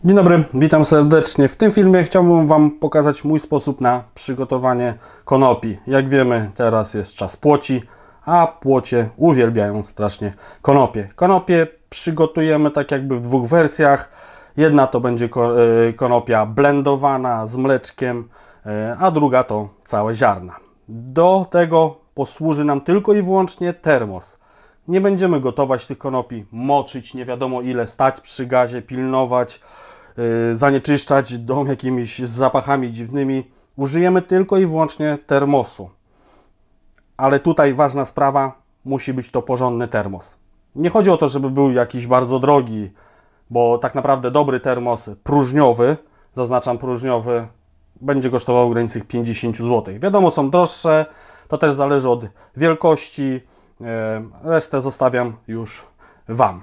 Dzień dobry, witam serdecznie. W tym filmie chciałbym Wam pokazać mój sposób na przygotowanie konopi. Jak wiemy, teraz jest czas płoci, a płocie uwielbiają strasznie konopie. Konopie przygotujemy tak jakby w dwóch wersjach. Jedna to będzie konopia blendowana z mleczkiem, a druga to całe ziarna. Do tego posłuży nam tylko i wyłącznie termos. Nie będziemy gotować tych konopi, moczyć nie wiadomo ile, stać przy gazie, pilnować, zanieczyszczać dom jakimiś zapachami dziwnymi. Użyjemy tylko i wyłącznie termosu. Ale tutaj ważna sprawa, musi być to porządny termos. Nie chodzi o to, żeby był jakiś bardzo drogi, bo tak naprawdę dobry termos próżniowy, zaznaczam próżniowy, będzie kosztował w granicach 50 zł. Wiadomo, są droższe, to też zależy od wielkości, resztę zostawiam już Wam.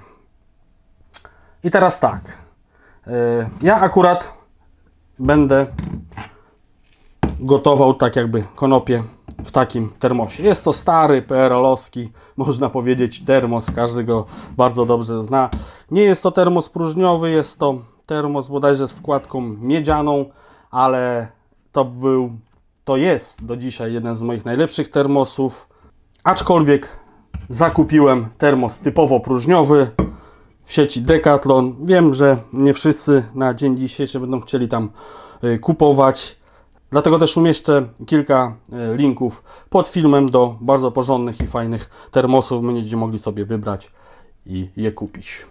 I teraz tak, ja akurat będę gotował tak jakby konopie w takim termosie. Jest to stary PRL-owski, można powiedzieć, termos, każdy go bardzo dobrze zna. Nie jest to termos próżniowy, jest to termos bodajże z wkładką miedzianą, ale to jest do dzisiaj jeden z moich najlepszych termosów. Aczkolwiek zakupiłem termos typowo próżniowy w sieci Decathlon. Wiem, że nie wszyscy na dzień dzisiejszy będą chcieli tam kupować. Dlatego też umieszczę kilka linków pod filmem do bardzo porządnych i fajnych termosów. Będziecie mogli sobie wybrać i je kupić.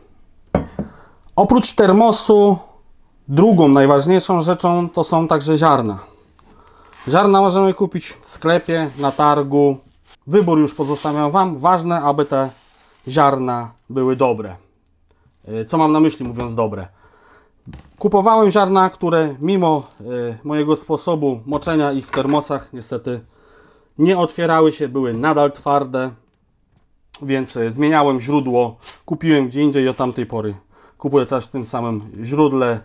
Oprócz termosu, drugą najważniejszą rzeczą to są także ziarna. Ziarna możemy kupić w sklepie, na targu. Wybór już pozostawiam Wam. Ważne, aby te ziarna były dobre. Co mam na myśli, mówiąc dobre? Kupowałem ziarna, które mimo mojego sposobu moczenia ich w termosach niestety nie otwierały się, były nadal twarde, więc zmieniałem źródło, kupiłem gdzie indziej i od tamtej pory kupuję coś w tym samym źródle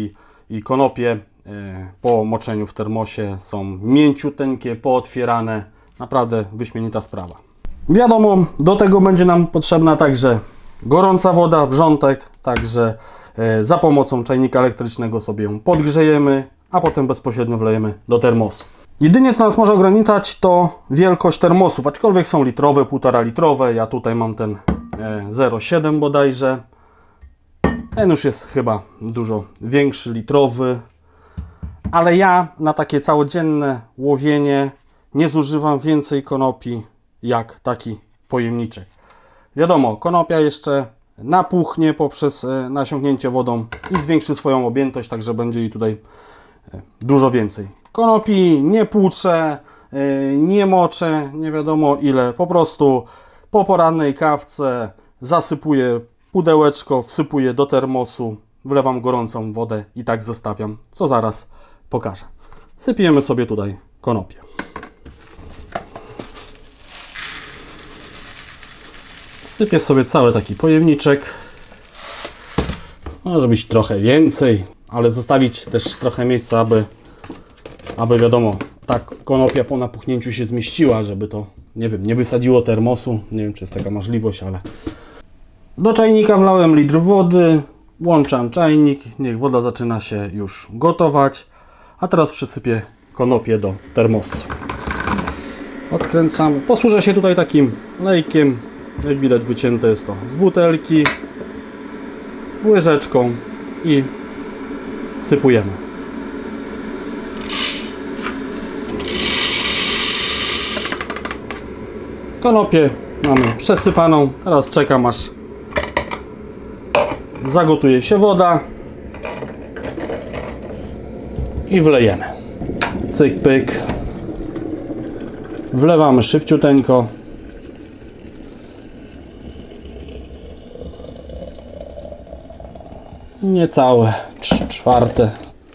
i konopie po moczeniu w termosie są mięciuteńkie, pootwierane, naprawdę wyśmienita sprawa. Wiadomo, do tego będzie nam potrzebna także gorąca woda, wrzątek, także za pomocą czajnika elektrycznego sobie ją podgrzejemy, a potem bezpośrednio wlejemy do termosu. Jedynie co nas może ograniczać to wielkość termosów, aczkolwiek są litrowe, 1,5 litrowe, ja tutaj mam ten 0,7 bodajże. Ten już jest chyba dużo większy, litrowy, ale ja na takie całodzienne łowienie nie zużywam więcej konopi jak taki pojemniczek. Wiadomo, konopia jeszcze napuchnie poprzez nasiąknięcie wodą i zwiększy swoją objętość, także będzie jej tutaj dużo więcej. Konopi nie płuczę, nie moczę, nie wiadomo ile. Po prostu po porannej kawce zasypuję pudełeczko, wsypuję do termosu, wlewam gorącą wodę i tak zostawiam, co zaraz pokażę. Sypiemy sobie tutaj konopię. Sypię sobie cały taki pojemniczek. Może być trochę więcej, ale zostawić też trochę miejsca, aby wiadomo, ta konopia po napuchnięciu się zmieściła, żeby to, nie wiem, nie wysadziło termosu. Nie wiem, czy jest taka możliwość, ale... Do czajnika wlałem litr wody, włączam czajnik, niech woda zaczyna się już gotować, a teraz przesypię konopię do termosu. Odkręcamy. Posłużę się tutaj takim lejkiem. Jak widać, wycięte jest to z butelki, łyżeczką i sypujemy. Konopię mamy przesypaną, teraz czekam aż zagotuje się woda i wlejemy. Cyk, pyk. Wlewamy szybciuteńko. Niecałe 3/4.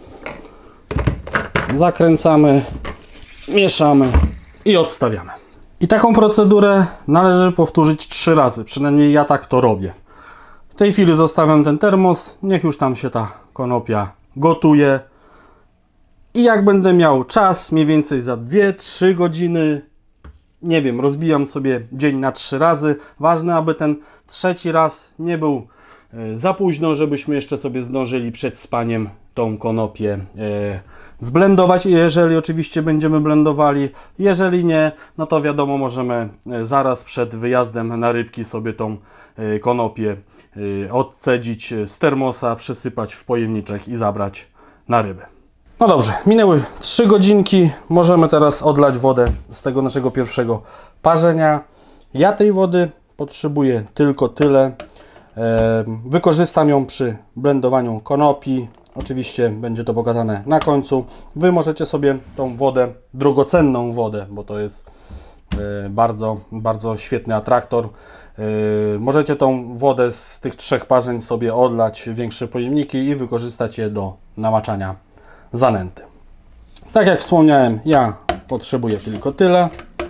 Zakręcamy, mieszamy i odstawiamy. I taką procedurę należy powtórzyć 3 razy, przynajmniej ja tak to robię. W tej chwili zostawiam ten termos, niech już tam się ta konopia gotuje. I jak będę miał czas, mniej więcej za 2-3 godziny, nie wiem, rozbijam sobie dzień na 3 razy. Ważne, aby ten trzeci raz nie był za późno, żebyśmy jeszcze sobie zdążyli przed spaniem tą konopię zblendować, jeżeli oczywiście będziemy blendowali. Jeżeli nie, no to wiadomo, możemy zaraz przed wyjazdem na rybki sobie tą konopię odcedzić z termosa, przysypać w pojemniczek i zabrać na rybę. No dobrze, minęły 3 godzinki, możemy teraz odlać wodę z tego naszego pierwszego parzenia. Ja tej wody potrzebuję tylko tyle. Wykorzystam ją przy blendowaniu konopi. Oczywiście będzie to pokazane na końcu. Wy możecie sobie tą wodę, drogocenną wodę, bo to jest bardzo, bardzo świetny atraktor. Możecie tą wodę z tych 3 parzeń sobie odlać w większe pojemniki i wykorzystać je do namaczania zanęty. Tak jak wspomniałem, ja potrzebuję tylko tyle.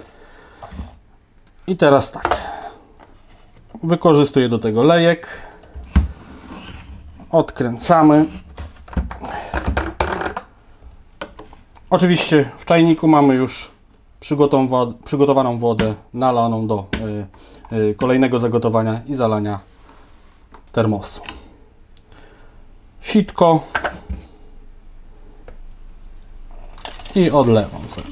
I teraz tak. Wykorzystuję do tego lejek. Odkręcamy. Oczywiście w czajniku mamy już przygotowaną wodę nalaną do kolejnego zagotowania i zalania termosu. Sitko i odlewam sobie.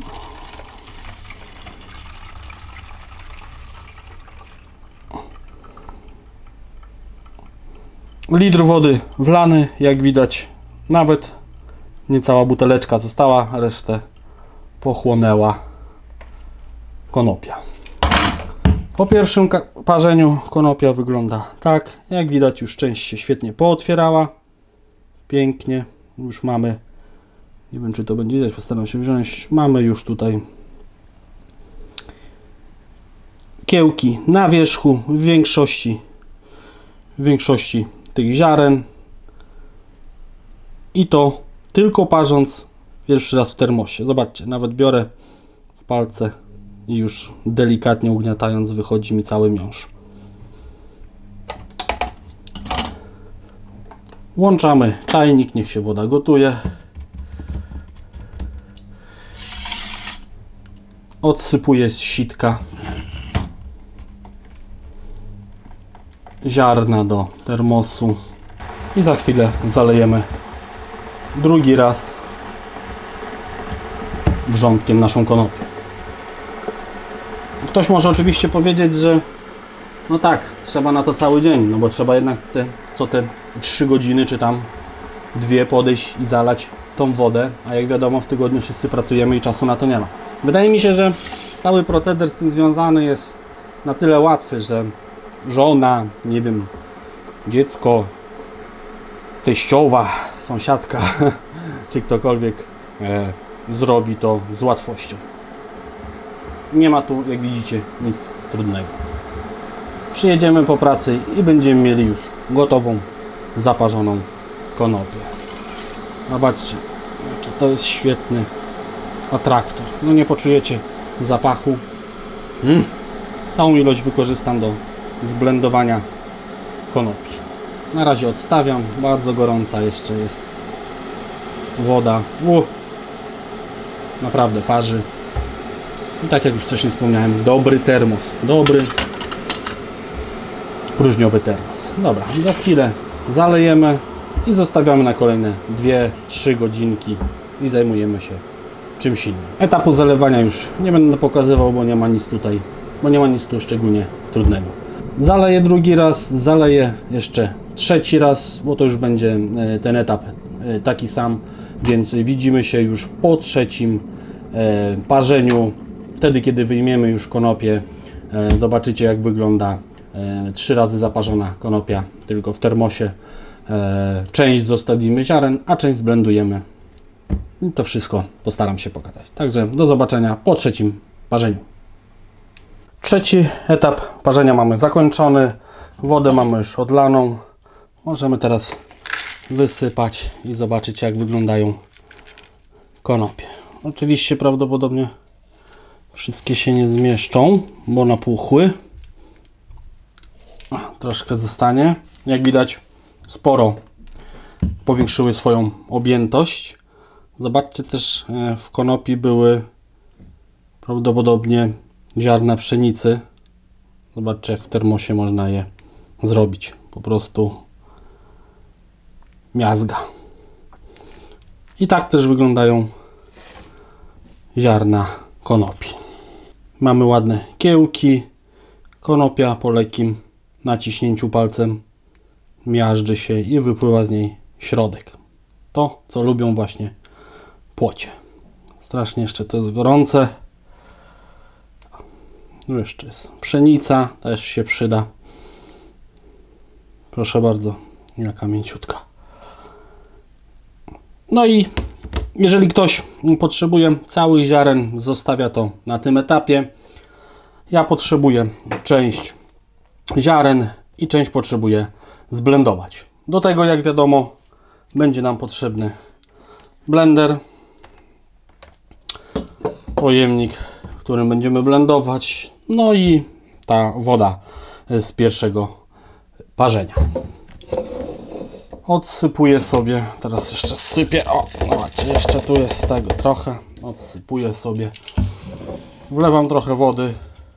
Litr wody wlany, jak widać, nawet niecała buteleczka została, resztę pochłonęła konopia. Po pierwszym parzeniu konopia wygląda tak. Jak widać, już część się świetnie pootwierała. Pięknie. Już mamy, nie wiem czy to będzie widać, postaram się wziąć. Mamy już tutaj kiełki na wierzchu w większości tych ziaren. I to tylko parząc pierwszy raz w termosie. Zobaczcie, nawet biorę w palce i już delikatnie ugniatając wychodzi mi cały miąższ. Włączamy czajnik, niech się woda gotuje. Odsypuję z sitka ziarna do termosu i za chwilę zalejemy drugi raz wrzątkiem naszą konopię. Ktoś może oczywiście powiedzieć, że no tak, trzeba na to cały dzień, no bo trzeba jednak te 3 godziny czy tam 2 podejść i zalać tą wodę, a jak wiadomo w tygodniu wszyscy pracujemy i czasu na to nie ma. Wydaje mi się, że cały proceder z tym związany jest na tyle łatwy, że żona, nie wiem, dziecko, teściowa, sąsiadka czy ktokolwiek zrobi to z łatwością. Nie ma tu, jak widzicie, nic trudnego. Przyjedziemy po pracy i będziemy mieli już gotową, zaparzoną konopię. Zobaczcie, jaki to jest świetny atraktor. No nie poczujecie zapachu. Tą ilość wykorzystam do zblendowania konopi. Na razie odstawiam. Bardzo gorąca jeszcze jest woda. Naprawdę parzy. I tak jak już wcześniej wspomniałem, dobry termos. Dobry, próżniowy termos. Dobra, za chwilę zalejemy i zostawiamy na kolejne 2-3 godzinki i zajmujemy się czymś innym. Etapu zalewania już nie będę pokazywał, bo nie ma nic tutaj, tu szczególnie trudnego. Zaleję drugi raz, zaleję jeszcze trzeci raz, bo to już będzie ten etap taki sam, więc widzimy się już po trzecim parzeniu. Wtedy, kiedy wyjmiemy już konopię, zobaczycie jak wygląda 3 razy zaparzona konopia, tylko w termosie. Część zostawimy ziaren, a część zblendujemy. I to wszystko postaram się pokazać. Także do zobaczenia po trzecim parzeniu. Trzeci etap parzenia mamy zakończony. Wodę mamy już odlaną. Możemy teraz wysypać i zobaczyć jak wyglądają konopie. Oczywiście prawdopodobnie wszystkie się nie zmieszczą, bo napuchły. Troszkę zostanie. Jak widać, sporo powiększyły swoją objętość. Zobaczcie też, w konopi były prawdopodobnie ziarna pszenicy. Zobaczcie jak w termosie można je zrobić. Po prostu miazga. I tak też wyglądają ziarna konopi. Mamy ładne kiełki. Konopia po lekkim naciśnięciu palcem miażdży się i wypływa z niej środek. To, co lubią właśnie płocie. Strasznie jeszcze to jest gorące. Tu jeszcze jest pszenica, też się przyda. Proszę bardzo, jaka mięciutka. No i jeżeli ktoś potrzebuje całych ziaren, zostawia to na tym etapie. Ja potrzebuję część ziaren i część potrzebuję zblendować. Do tego, jak wiadomo, będzie nam potrzebny blender, pojemnik, w którym będziemy blendować, no i ta woda z pierwszego parzenia. Odsypuję sobie, teraz jeszcze sypię, o, zobaczcie, jeszcze tu jest tego trochę, odsypuję sobie, wlewam trochę wody,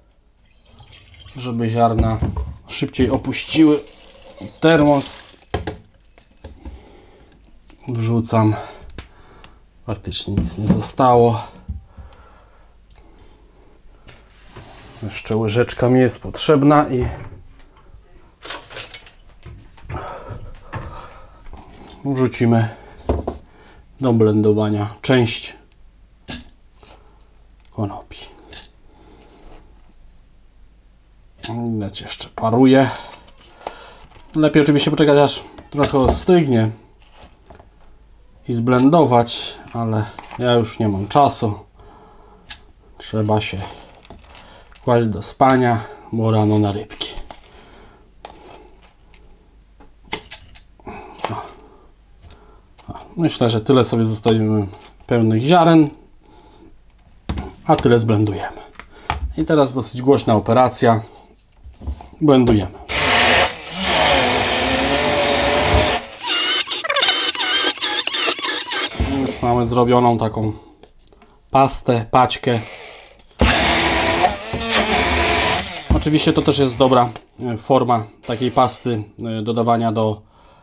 żeby ziarna szybciej opuściły termos. Wrzucam, praktycznie nic nie zostało. Jeszcze łyżeczka mi jest potrzebna i wrzucimy do blendowania część konopi. Widać, jeszcze paruje. Lepiej oczywiście poczekać, aż trochę ostygnie i zblendować, ale ja już nie mam czasu. Trzeba się kłaść do spania, bo rano na rybki. Myślę, że tyle sobie zostawimy pełnych ziaren, a tyle zblendujemy. I teraz dosyć głośna operacja. Blendujemy. Już mamy zrobioną taką pastę, paćkę. Oczywiście to też jest dobra forma takiej pasty dodawania do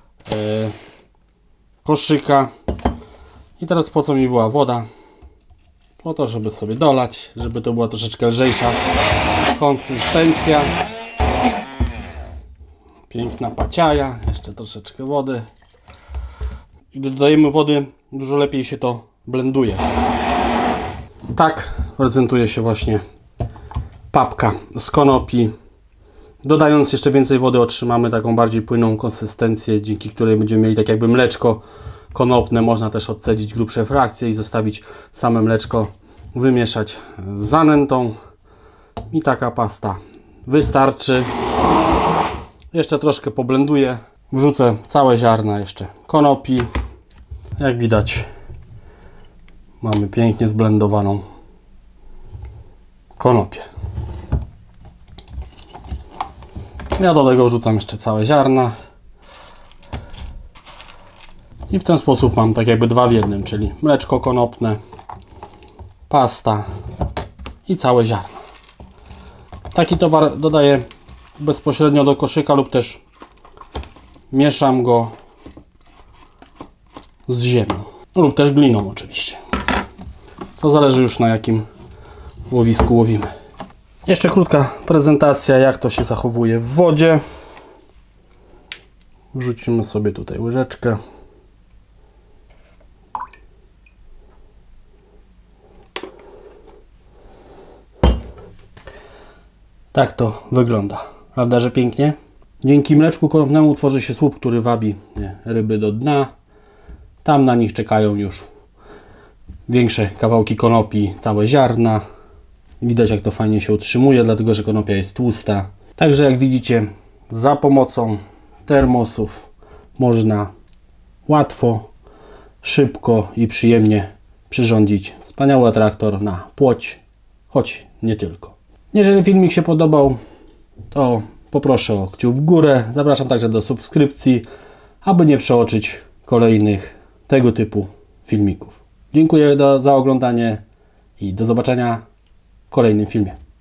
koszyka. I teraz po co mi była woda? Po to, żeby sobie dolać, żeby to była troszeczkę lżejsza konsystencja. Piękna paciaja, jeszcze troszeczkę wody. Gdy dodajemy wody, dużo lepiej się to blenduje. Tak prezentuje się właśnie papka z konopi. Dodając jeszcze więcej wody, otrzymamy taką bardziej płynną konsystencję, dzięki której będziemy mieli tak jakby mleczko konopne. Można też odcedzić grubsze frakcje i zostawić same mleczko, wymieszać z zanętą i taka pasta wystarczy. Jeszcze troszkę poblenduję, wrzucę całe ziarna jeszcze konopi. Jak widać, mamy pięknie zblendowaną konopię. Ja do tego wrzucam jeszcze całe ziarna i w ten sposób mam tak jakby dwa w jednym, czyli mleczko konopne, pasta i całe ziarna. Taki towar dodaję bezpośrednio do koszyka lub też mieszam go z ziemią lub też gliną oczywiście. To zależy już, na jakim łowisku łowimy. Jeszcze krótka prezentacja, jak to się zachowuje w wodzie. Wrzucimy sobie tutaj łyżeczkę. Tak to wygląda. Prawda, że pięknie? Dzięki mleczku konopnemu tworzy się słup, który wabi ryby do dna. Tam na nich czekają już większe kawałki konopi, całe ziarna. Widać, jak to fajnie się utrzymuje, dlatego że konopia jest tłusta. Także jak widzicie, za pomocą termosów można łatwo, szybko i przyjemnie przyrządzić wspaniały atraktor na płoć, choć nie tylko. Jeżeli filmik się podobał, to poproszę o kciuk w górę. Zapraszam także do subskrypcji, aby nie przeoczyć kolejnych tego typu filmików. Dziękuję za oglądanie i do zobaczenia w kolejnym filmie.